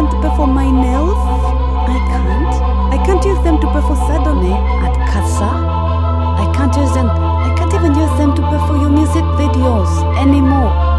them to pay for my nails. I can't. I can't use them to pay for Sadone at Casa. I can't even use them to pay for your music videos anymore.